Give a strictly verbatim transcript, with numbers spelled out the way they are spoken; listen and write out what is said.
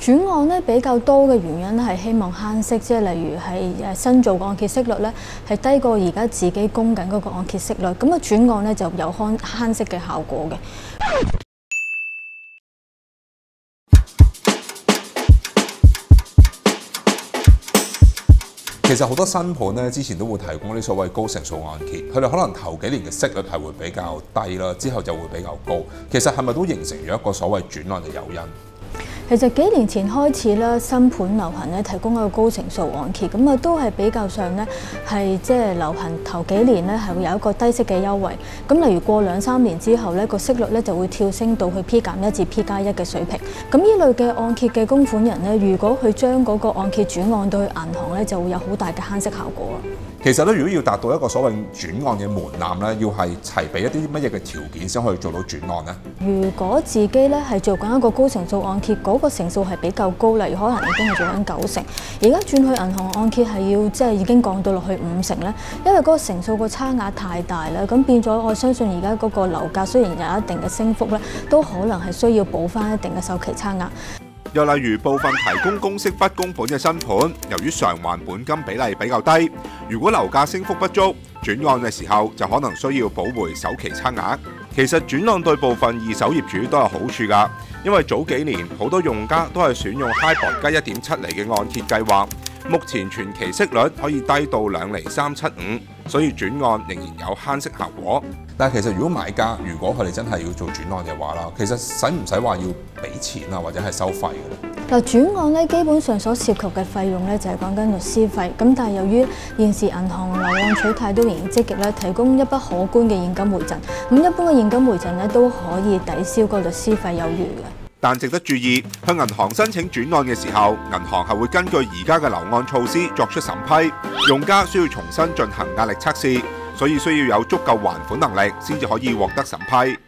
轉按咧比較多嘅原因係希望慳息，即係例如係誒新造嘅按揭息率咧係低過而家自己供緊嗰個按揭息率，咁啊轉按咧就有慳慳息嘅效果嘅。 其實好多新盤咧，之前都會提供啲所謂高成數按揭，佢哋可能頭幾年嘅息率係會比較低啦，之後就會比較高。其實係咪都形成咗一個所謂轉按嘅誘因？ 其實幾年前開始啦，新盤流行咧提供一個高成數按揭，咁啊都係比較上咧係即係流行頭幾年咧係會有一個低息嘅優惠。咁例如過兩三年之後咧個息率咧就會跳升到去 P 減一至 P 加一嘅水平。咁呢類嘅按揭嘅供款人咧，如果佢將嗰個按揭轉按到去銀行咧，就會有好大嘅慳息效果啊。 其實咧，如果要達到一個所謂轉按嘅門檻咧，要係齊備一啲乜嘢嘅條件先可以做到轉按呢？ 如果自己咧係做緊一個高成數按揭，嗰、那個成數係比較高，例如可能已經係做緊九成，而家轉去銀行按揭係要即係已經降到落去五成咧，因為嗰個成數個差額太大啦，咁變咗我相信而家嗰個樓價雖然有一定嘅升幅咧，都可能係需要補翻一定嘅首期差額。 又例如部分提供公息不供本嘅新盤，由於償還本金比例比較低，如果樓價升幅不足，轉按嘅時候就可能需要補回首期差額。其實轉按對部分二手業主都有好處㗎，因為早幾年好多用家都係選用 HIBOR 加一點七厘嘅按揭計劃，目前全期息率可以低到兩厘三七五，所以轉按仍然有慳息效果。 但係其實如果買家如果佢哋真係要做轉按嘅話啦，其實使唔使話要俾錢啊，或者係收費嘅咧？ 嗱，轉按咧基本上所涉及嘅費用咧就係講緊律師費，咁但係由於現時銀行樓按取貸都仍然積極咧，提供一筆可觀嘅現金回贈，咁一般嘅現金回贈咧都可以抵消個律師費有餘嘅。 但值得注意，向銀行申請轉按嘅時候，銀行係會根據而家嘅樓按措施作出審批，用家需要重新進行壓力測試，所以需要有足夠還款能力先至可以獲得審批。